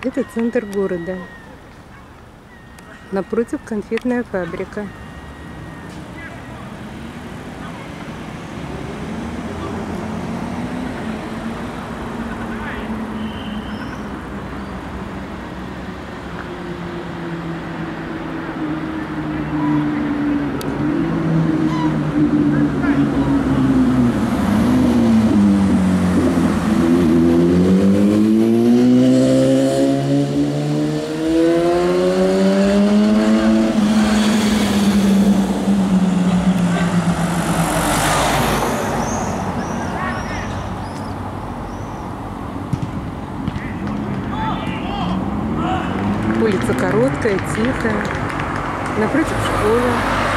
Это центр города. Напротив конфетная фабрика. Улица короткая, тихая. Напротив школы.